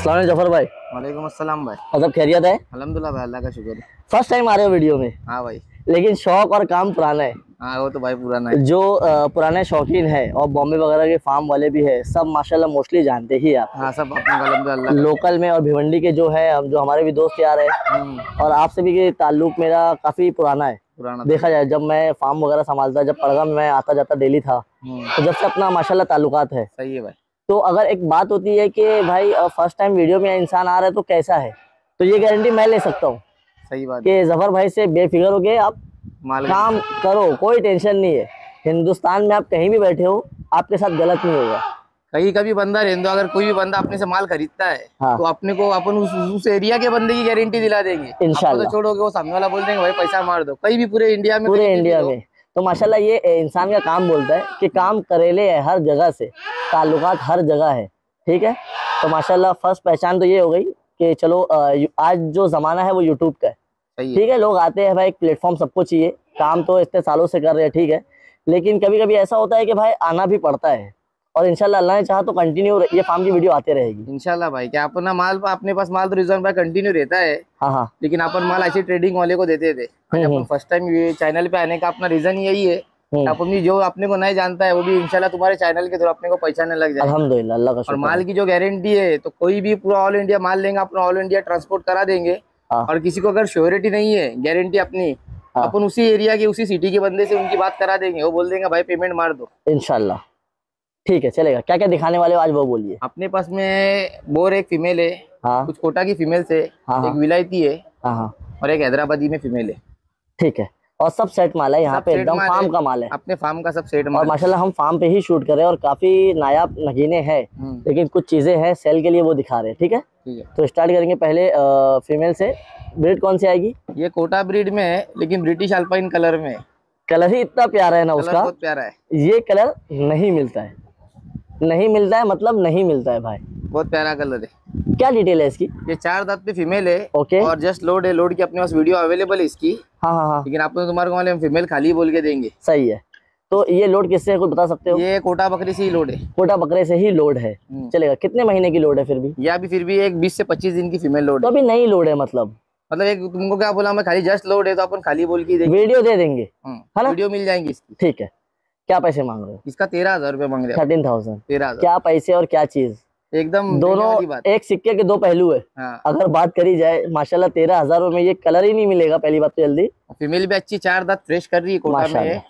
अस्सलाम वालेकुम जफर भाई। वालेकुम अस्सलाम भाई। और सब खैरियत है? अल्हम्दुलिल्लाह भाई, अल्लाह का शुक्र है। फर्स्ट टाइम आ रहे हो वीडियो में? हाँ भाई। लेकिन शौक और काम पुराना है। हाँ वो तो भाई पुराना है। जो पुराने शौकीन है और बॉम्बे वगैरह के फार्म वाले भी है, सब माशाल्लाह मोस्टली जानते ही आप। हाँ सब अपने अल्हम्दुलिल्लाह लोकल में और भिवंडी के जो है, जो हमारे भी दोस्त यार है और आपसे भी के ताल्लुक मेरा काफी पुराना है। पुराना देखा जाए जब मैं फार्म वगैरह संभालता, जब पड़गा में मैं आता जाता डेली था, तो जब से अपना माशाल्लाह ताल्लुकात है। सही है भाई। तो अगर एक बात होती है कि भाई फर्स्ट टाइम वीडियो में इंसान आ रहा है तो कैसा है, तो ये गारंटी मैं ले सकता हूँ सही बात कि जफर भाई से बेफिक्र हो गए आप माल काम करो, कोई टेंशन नहीं है। हिंदुस्तान में आप कहीं भी बैठे हो, आपके साथ गलत नहीं होगा। कहीं का भी बंदा रहने दो, अगर कोई भी बंदा अपने से माल खरीदता है तो अपने को अपन उस एरिया के बंदे की गारंटी दिला देंगे इंशाल्लाह। तो छोड़ोगे वो सामने वाला बोल देंगे भाई पैसा मार दो, कहीं भी पूरे इंडिया में तो माशाल्लाह ये इंसान का काम बोलता है कि काम करेले है हर जगह से, ताल्लुकात हर जगह है। ठीक है, तो माशाल्लाह फर्स्ट पहचान तो ये हो गई कि चलो आज जो जमाना है वो यूट्यूब का है। ठीक है, लोग आते हैं भाई, एक प्लेटफॉर्म सबको चाहिए, काम तो इतने सालों से कर रहे हैं, ठीक है, लेकिन कभी कभी ऐसा होता है कि भाई आना भी पड़ता है। और इंशाल्लाह अल्लाह ने चाहा तो कंटिन्यू ये फार्म की वीडियो आते रहेगी इंशाल्लाह भाई। क्या अपना माल अपने पास माल तो रिजवान भाई कंटिन्यू रहता है। हाँ, लेकिन अपन माल ऐसे ट्रेडिंग वाले को देते थे। अपन फर्स्ट टाइम ये चैनल पे आने का अपना रीजन यही है, अपनी जो अपने को नहीं जानता है वो भी इंशाल्लाह तुम्हारे चैनल के थ्रू अपने को पहचानने लग जाए अल्हम्दुलिल्लाह, अल्लाह का शुक्र। और माल की जो गारंटी है तो कोई भी पूरा ऑल इंडिया माल लेंगे, अपना ऑल इंडिया ट्रांसपोर्ट करा देंगे। और किसी को अगर श्योरिटी नहीं है, गारंटी अपनी, अपन उसी एरिया के उसी सिटी के बंदे से उनकी बात करा देंगे, वो बोल देंगे भाई पेमेंट मार दो इंशाल्लाह। ठीक है, चलेगा। क्या क्या दिखाने वाले हो आज वो बोलिए। अपने पास में बोर एक फीमेल है, कुछ कोटा की फीमेल से, एक विलायती है और एक हैदराबादी में फीमेल है। ठीक है, और सब सेट माल है यहाँ पे, एकदम फार्म का माल है, अपने फार्म का सब सेट माल। और माशाल्लाह हम फार्म पे ही शूट कर रहे हैं और काफी नायाब नगीने हैं, लेकिन कुछ चीजें हैं सेल के लिए वो दिखा रहे हैं। ठीक है, तो स्टार्ट करेंगे पहले फीमेल से। ब्रीड कौन सी आएगी? ये कोटा ब्रीड में है, लेकिन ब्रिटिश अल्पाइन कलर में है। कलर ही इतना प्यारा है ना उसका, बहुत प्यारा है। ये कलर नहीं मिलता है, नहीं मिलता है, मतलब नहीं मिलता है भाई, बहुत प्यारा कलर है। क्या डिटेल है इसकी? ये 4 दांत पे फीमेल है। ओके, और जस्ट लोड है, लोड की अपने पास वीडियो अवेलेबल है इसकी। हाँ, लेकिन आपको तुम्हारे को हम फीमेल खाली बोल के देंगे। सही है, तो ये लोड किससे है कुछ बता सकते हो? ये कोटा बकरी से ही लोड है। कोटा बकरे से ही लोड है, चलेगा। कितने महीने की लोड है फिर भी? या भी फिर भी एक 20 से 25 दिन की फीमेल लोड है। तो अभी नई लोड है, मतलब एक तुमको क्या बोला मैं, खाली जस्ट लोड है तो अपन खाली बोल के देंगे, वीडियो दे देंगे, है ना? वीडियो मिल जाएंगी इसकी। ठीक है, क्या पैसे मांग रहे हो? इसका 13,000 रुपए मांग रहे हैं। 13,000। 13,000। क्या पैसे और क्या चीज, एकदम दोनों एक सिक्के के दो पहलू है। अगर बात करी जाए माशाल्लाह 13,000 में ये कलर ही नहीं मिलेगा पहली बात तो जल्दी। फीमेल भी अच्छी 4 दांत फ्रेश कर रही है, कोटा में है।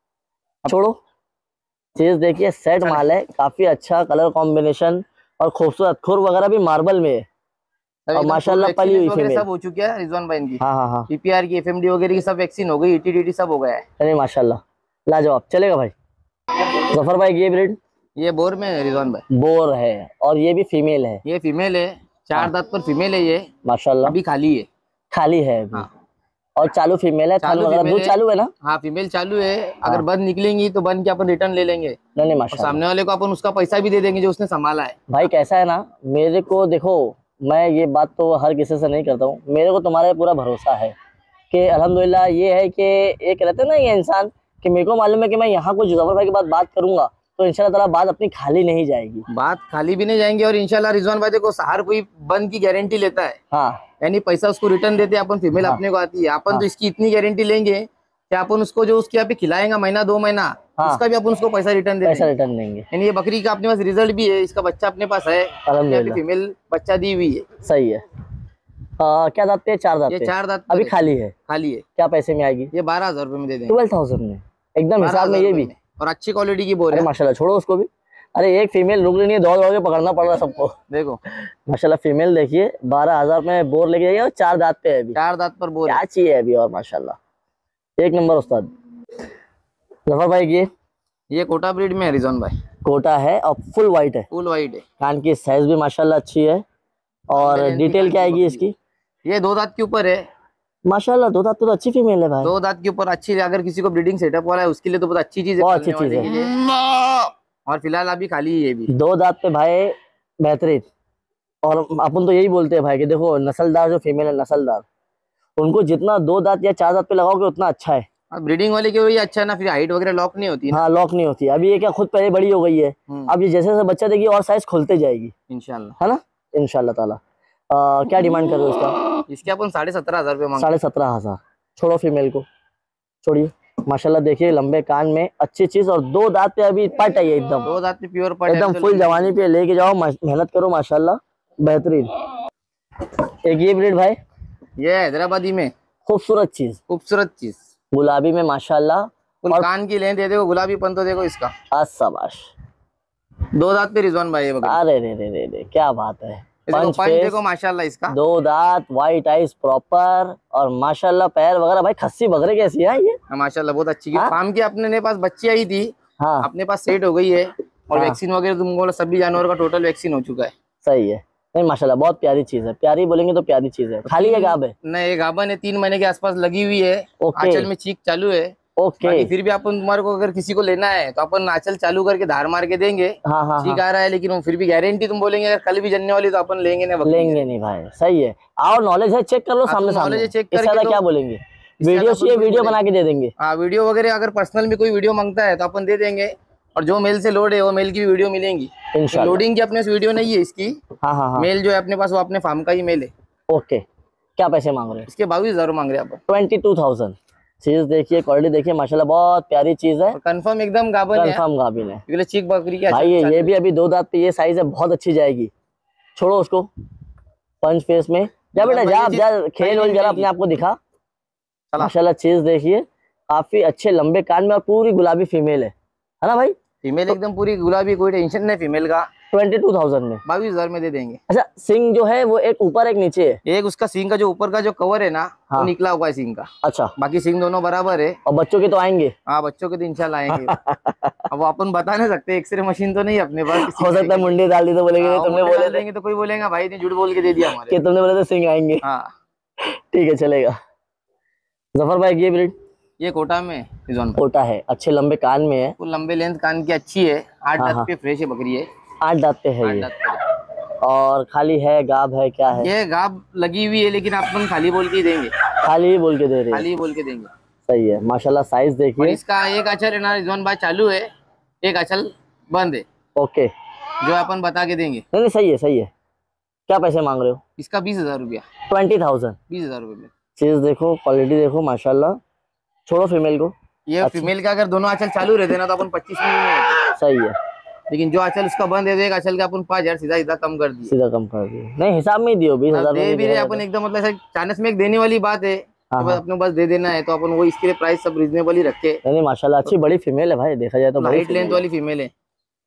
छोड़ो चीज देखिए, सेट माल है, काफी अच्छा कलर कॉम्बिनेशन और खूबसूरत खुर वगैरह भी मार्बल में है और माशाल्लाह पली हुई फीमेल सब हो चुकी है रिजवान भाई इनकी। हाँ, पीपीआर की, एफएमडी वगैरह की सब वैक्सीन हो गई, ईटीडीटी सब हो गया है। अरे माशाल्लाह लाजवाब, चलेगा भाई। जफर भाई ये ब्रीड ये बोर में है रिजवान भाई, बोर है और ये भी फीमेल है। ये फीमेल है, 4 दांत पर फीमेल है ये माशाल्लाह। अभी खाली है, खाली है अभी। और चालू फीमेल है, चालू वगैरह दूध चालू है ना? हाँ फीमेल चालू है। अगर बंद निकलेंगी तो बंद के अपन रिटर्न ले लेंगे। नहीं माशाल्लाह, सामने वाले को अपन उसका पैसा भी दे देंगे जो उसने संभाला है। भाई कैसा है ना, मेरे को देखो, मैं ये बात तो हर किसी से नहीं करता हूँ, मेरे को तुम्हारे पूरा भरोसा है कि अल्हम्दुलिल्लाह ये है कि एक रहते ना ये इंसान कि मेरे को मालूम है कि मैं यहाँ कुछ जफर भाई के बाद बात करूंगा तो इंशाल्लाह ताला बात अपनी खाली नहीं जाएगी। बात खाली भी नहीं जाएंगे और इंशाल्लाह रिजवान भाई देखो हर कोई बंद की गारंटी लेता है। यानी पैसा उसको रिटर्न देते हैं अपन, फीमेल अपने को आती है, अपन तो इसकी इतनी गारंटी लेंगे कि अपन उसको जो उसके यहाँ पे खिलाएंगा महीना 2 महीना, उसका भी अपन उसको पैसा रिटर्न देंगे। यानी ये बकरी का अपने पास रिजल्ट भी है, इसका बच्चा अपने पास है, फीमेल बच्चा दी हुई है। सही है। क्या दांत पे? 4 दांत। ये 4 दांत अभी खाली है। क्या पैसे में आएगी? ये 12,000 रुपए में दे देंगे। 12,000 में एकदम हिसाब में, ये भी और अच्छी क्वालिटी की बोर है माशाल्लाह। छोड़ो उसको भी, अरे एक फीमेल रुक नहीं है, दौड़ के पकड़ना पड़ रहा सबको। देखो माशाल्लाह फीमेल देखिए 12,000 में बोर लेके जाइए और 4 दांत पे है अभी। 4 दांत पर बोर, क्या चाहिए अभी और माशाल्लाह एक नंबर उस्ताद। जफर भाई ये कोटा ब्रीड में है रिजवान भाई, कोटा है और फुल व्हाइट है। फुल व्हाइट है, कान की साइज भी माशाल्लाह अच्छी है। और डिटेल क्या आएगी इसकी? ये 2 दांत के ऊपर है माशाल्लाह। 2 दांत तो अच्छी फीमेल है भाई, 2 दांत के ऊपर अच्छी। अगर किसी को ब्रीडिंग सेटअप वाला है उसके लिए तो बहुत अच्छी चीज है, बहुत अच्छी चीज है। और फिलहाल अभी खाली है, ये भी 2 दांत पे भाई बेहतरीन। और अपन तो यही बोलते हैं भाई कि देखो नस्लदार जो फीमेल है, नस्लदार, उनको जितना 2 दांत या 4 दांत पे लगाओगे उतना अच्छा है। ब्रीडिंग वाले के वही अच्छा है ना, फिर हाइट वगैरह लॉक नहीं होती। हाँ लॉक नहीं होती। अभी ये क्या खुद पहले बड़ी हो गई है, अब ये जैसे जैसे बच्चा देगी और साइज खुलते जाएगी इंशाल्लाह, है ना? इंशाल्लाह ताला। क्या डिमांड कर रहे हो इसका? इसके अपन 17,500 रुपये मांग। 17,500। छोड़ो फीमेल को, छोड़िए। माशाल्लाह देखिए लंबे कान में अच्छी चीज, और 2 दांत पे अभी पट है ये एकदम, 2 दांत पे प्योर पट है, एकदम फुल जवानी पे लेके जाओ, मेहनत करो माशाल्लाह बेहतरीन। एक ये ब्रीड भाई, ये हैदराबादी में खूबसूरत चीज, खूबसूरत चीज, गुलाबी में माशाल्लाह। और कान की लेंथ देखो, गुलाबी पन तो देखो इसका। शाबाश। 2 दांत पे रिजवान भाई है। अरे रे रे रे रे, क्या बात है। पंच देखो माशाल्लाह इसका, 2 दांत, व्हाइट आइज प्रॉपर, और माशाल्लाह पैर वगैरह भाई खस्सी बकरे कैसी है ये? माशाल्लाह बहुत अच्छी। फार्म की अपने पास बच्ची आई थी, हाँ अपने पास सेट हो गई है, और हाँ। वैक्सीन वगैरह तुमको सभी जानवर का टोटल वैक्सीन हो चुका है। सही है। नहीं माशाल्लाह बहुत प्यारी चीज है, प्यारी बोलेंगे तो प्यारी चीज है। खाली है गाब है? नहीं, ये गाभन है, 3 महीने के आसपास लगी हुई है। आंचल में चीक चालू है। ओके। फिर भी अपन तुम्हारे को अगर किसी को लेना है तो अपन आंचल चालू करके धार मार के देंगे। हाँ हाँ चीक आ रहा है लेकिन फिर भी गारंटी तुम बोलेंगे अगर कल भी जनने वाली तो अपन लेंगे नहीं, लेंगे नहीं भाई। सही है। आओ नॉलेज है, चेक कर लो सामने सामने। नॉलेज चेक इससे करके क्या बोलेंगे? वीडियो चाहिए, वीडियो बना के दे देंगे। हाँ, वीडियो वगैरह अगर पर्सनल में कोई वीडियो मांगता है तो अपन दे देंगे, और जो मेल से लोड है वो मेल की भी वीडियो मिलेंगी। लोडिंग की अपने पास वीडियो नहीं है इसकी। हाँ हाँ हाँ। मेल जो है अपने पास वो अपने फार्म का ही मेल है। ओके। क्या पैसे मांग रहे हैं इसके? 22,000 मांग रहे हैं अपन। 22,000। चीज देखिए, क्वालिटी देखिए माशाल्लाह बहुत प्यारी चीज है। कंफर्म एकदम गाभिन है, कंफर्म गाभिन है। क्योंकि चीक बकरी की भाई ये भी अभी 2 दांत पे, ये साइज है, बहुत अच्छी जाएगी। छोड़ो उसको, पंच फेस में जा बेटा, जा खेल वोल जरा, अपने आप को दिखा। माशाल्लाह चीज देखिए, काफी अच्छे लंबे कान में, और पूरी गुलाबी फीमेल है ना भाई? फीमेल एकदम पूरी गुलाबी, कोई टेंशन नहीं फीमेल का। 22,000 में, 22,000 में दे देंगे। अच्छा, सिंग जो है वो एक ऊपर एक नीचे है? एक उसका सिंग का जो ऊपर का जो कवर है ना, हाँ। वो निकला हुआ है सिंग का। अच्छा। बाकी सिंग दोनों बराबर है। और बच्चों के तो आएंगे? हाँ, बच्चों के तो इंशाल्लाह आएंगे। अब वो अपन बता नहीं सकते, एक्सरे मशीन तो नहीं अपने पास। हो सकता है मुंडी डाल दी तो बोलेंगे तुमने बोले देंगे, तो कोई बोलेगा भाई ने झूठ बोल के दे दिया हमारे, कि तुमने बोले तो सिंग आएंगे। हाँ ठीक है, चलेगा। जफर भाई ये ब्रीड, ये कोटा में कोटा है, अच्छे लंबे कान में है, वो लंबे लेंथ कान की अच्छी है। 8 हाँ, दांत पे फ्रेश है बकरी है। 8 दांत पे है 8 ये। दांत पे। और खाली है, गाब है, क्या है? ये गाब लगी हुई है, लेकिन अपन खाली बोल के ही देंगे। खाली ही बोल के दे रहे हैं? खाली ही बोल के देंगे। सही है माशाल्लाह। साइज और देखिए, इसका एक आंचल है ना रिजवान भाई चालू है, एक आंचल बंद है, ओके। जो अपन बता के देंगे। नहीं सही है, सही है। क्या पैसे मांग रहे हो? इसका 20,000 रुपया। 20,000। 20,000 रुपये में। चीज देखो, क्वालिटी देखो माशाल्लाह। छोड़ो फीमेल को। ये फीमेल का अगर दोनों आंचल चालू रहते ना तो अपन 25 में। सही है। लेकिन जो आंचल उसका बंद है, तो एक आंचल का अपन 5,000 सीधा कम कर दिए। सीधा कम कर दिए? नहीं हिसाब में ही दियो, 20,000 दे भी रहे अपन एकदम, मतलब चाइनीज में एक देने वाली बात है। तो बस अपने बस दे देना है, तो अपन वो इसके लिए प्राइस सब रिजनेबल ही रखे। नहीं माशाल्लाह अच्छी बड़ी फीमेल है भाई, देखा जाए तो हाइट लेंथ वाली फीमेल है।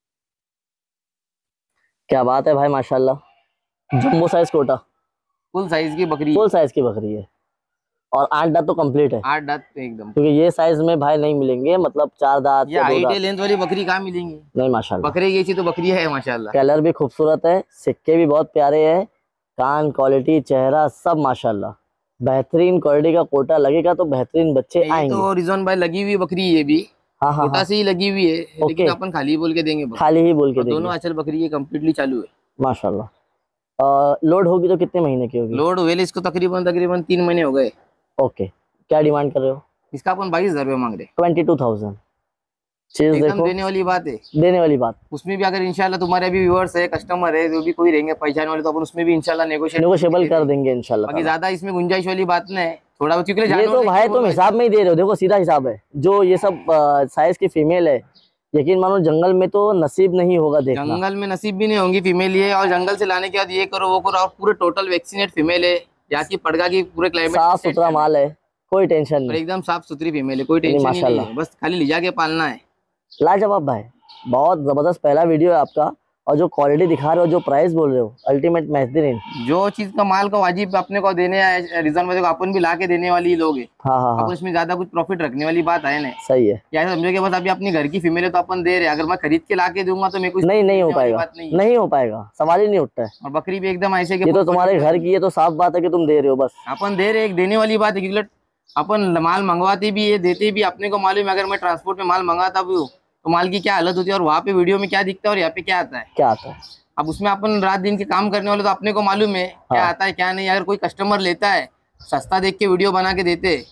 क्या बात है भाई माशाल्लाह। Jumbo size Kota, full size की बकरी, फुल साइज की बकरी है, और 8 दांत तो कंप्लीट है। 8 दांत एकदम, क्योंकि ये साइज में भाई नहीं मिलेंगे, मतलब 4 दांत या हाइट लेंथ वाली बकरी कहाँ मिलेंगी? नहीं माशाल्लाह। बकरे की तो बकरी है माशाल्लाह। कलर भी खूबसूरत है, सिक्के भी बहुत प्यारे हैं, कान क्वालिटी, चेहरा सब माशाल्लाह बेहतरीन क्वालिटी का कोटा लगेगा तो बेहतरीन बच्चे आएंगे। तो रिजवान भाई लगी हुई बकरी ये भी, हाँ हाँ, कोटा से ही लगी हुई है, लेकिन अपन खाली बोल के देंगे। खाली ही बोल के देंगे। दोनों आंचल बकरी ये कम्प्लीटली चालू है माशाल्लाह। लोड होगी तो कितने महीने की होगी? लोड हुए इसको तकरीबन 3 महीने हो गए। ओके। क्या डिमांड कर रहे हो? इसका अपन 22,000 रुपये मांग रहे। 22,000। चीज देखो, देने वाली बात है, देने वाली बात। उसमें भी अगर इंशाल्लाह तुम्हारे अभी व्यूअर्स है, कस्टमर है, जो भी कोई रहेंगे पहचान वाले, तो अपन उसमें भी इंशाल्लाह नेगोशिएबल कर देंगे इंशाल्लाह। बाकी ज्यादा इसमें गुंजाइश वाली बात नहीं है, थोड़ा ये तो भाई तुम हिसाब में ही दे रहे हो, देखो सीधा हिसाब है। जो ये सब साइज की फीमेल है, यकीन मानो जंगल में तो नसीब नहीं होगा देखना। जंगल में नसीब भी नहीं होंगी फीमेल ये, और जंगल से लाने के बाद ये करो वो करो, और पूरे टोटल वैक्सीनेट फीमेल है, यहाँ की पड़गा की पूरे क्लाइमेट साफ सुथरा माल है, कोई टेंशन नहीं, एकदम साफ सुथरी फीमेल है, कोई टेंशन नहीं है, बस खाली ले जाके पालना है। लाजवाब भाई, बहुत जबरदस्त पहला वीडियो है आपका, और जो क्वालिटी दिखा रहे हो, जो प्राइस बोल रहे हो, अल्टीमेट बेहतरीन। जो चीज का माल का वाजिब अपने को देने है, रिजन में अपन भी ला के देने वाली लोग है। हाँ, अपन इसमें ज्यादा कुछ प्रॉफिट रखने वाली बात है नहीं। सही है। क्या समझो कि बस अभी अपनी घर की फीमेल है तो अपन दे रहे, अगर मैं खरीद के ला के दूंगा तो मेरे को नहीं हो पाएगा, नहीं हो पाएगा, सवाल ही नहीं उठता है। और बकरी भी एकदम ऐसे ये तो तुम्हारे घर की है, तो साफ बात है कि तुम दे रहे हो, बस अपन दे रहे, एक देने वाली बात है, क्योंकि अपन माल मंगवाते भी है, देते भी, अपने को मालूम है अगर मैं ट्रांसपोर्ट में माल मंगाता भी हूँ तो माल की क्या हालत होती है, और वहाँ पे वीडियो में क्या दिखता है और यहाँ पे क्या आता है, क्या आता है। अब उसमें अपन रात दिन के काम करने वाले तो अपने को मालूम है क्या आता है क्या नहीं। अगर कोई कस्टमर लेता है, सस्ता देख के वीडियो बना के देते,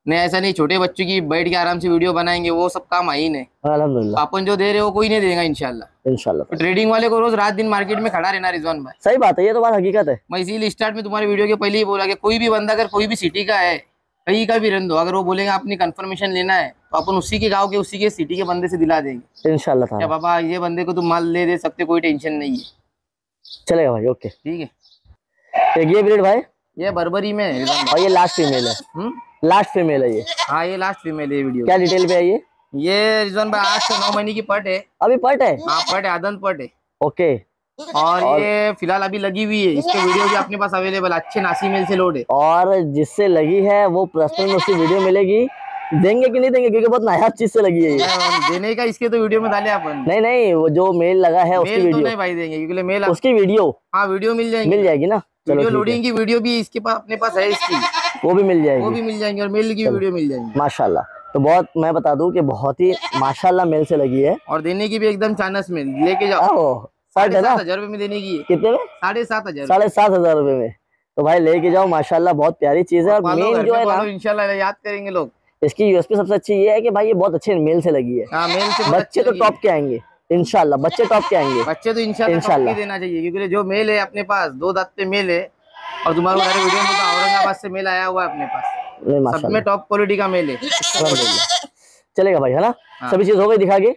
नहीं ऐसा नहीं, छोटे बच्चों की बैठ के आराम से वीडियो बनाएंगे, वो सब काम आई नहीं। अल्हम्दुलिल्लाह, अपन जो दे रहे हो कोई नहीं देगा इंशाल्लाह। इंशाल्लाह। तो ट्रेडिंग वाले को रोज रात दिन मार्केट में खड़ा रहना रिजवान भाई। सही बात है, ये तो बात हकीकत है। मैं इसीलिए स्टार्ट में तुम्हारे वीडियो के पहले ही बोला कि कोई भी बंदा अगर कोई भी सिटी का है, कहीं का भी रहने दो, अगर वो बोलेगा अपनी कंफर्मेशन लेना है तो अपन उसी के गांव के उसी के सिटी के बंदे से दिला देंगे इंशाल्लाह क्या ताला। बाबा ये बंदे को तुम माल दे सकते, कोई टेंशन नहीं है। चलेगा भाई, ओके। ठीक है, एक ये ब्रीड भाई, ये बर्बरी में है रिजवान भाई। और ये लास्ट फीमेल है। लास्ट फीमेल है ये। हाँ ये लास्ट फीमेल है वीडियो। क्या डिटेल पे है ये? ये रिजवान भाई 8 से 9 महीने की पट है। अभी पट है? हाँ पट है, आदन पट है। ओके। और ये फिलहाल अभी लगी हुई है, इसके वीडियो भी अपने पास अवेलेबल, अच्छे नासी मेल से लोड है। और जिससे लगी है वो पर्सनल में उसकी वीडियो मिलेगी, देंगे कि नहीं देंगे, क्योंकि बहुत नायाब चीज से लगी है ये। देने का इसके तो वीडियो में डाले अपन। नहीं नहीं, वो जो मेल लगा है उसकी मेल तो वीडियो नहीं भाई देंगे, क्योंकि मेल उसकी वीडियो हाँ वीडियो मिल जाएगी, मिल जाएगी ना। चलो वीडियो ठीक है, लोडिंग की वीडियो भी इसके पास अपने पास है, इसकी वो भी मिल वो जाएगी भी मिल जाएंगी, और मेल की वीडियो मिल जाएंगी माशाल्लाह। तो बहुत, मैं बता दूं कि बहुत ही माशाल्लाह मेल से लगी है। और देने की भी एकदम चानस में लेके जाओ। ओह, सच है ना? 7,500 रुपए में देने की है। कितने में? 7,500। 7,500 रुपए में। तो भाई लेके जाओ, माशाल्लाह बहुत प्यारी चीज है। और मेन जो है ना, इंशाल्लाह याद करेंगे लोग। इसकी यूएसपी सबसे अच्छी ये है कि भाई ये बहुत अच्छे मेल से लगी है। हाँ मेल से बच्चे तो टॉप के आएंगे इंशाल्लाह, बच्चे टॉप के आएंगे। बच्चे तो इंशाल्लाह देना चाहिए, क्योंकि जो मेल है अपने पास 2 दांत पे मेल है, और तुम्हारे सारे वीडियो में तो औरंगाबाद से मेल आया हुआ है अपने पास, सब में टॉप क्वालिटी का मेल है। चलेगा भाई, है ना? हाँ। सभी चीज हो गई दिखा के।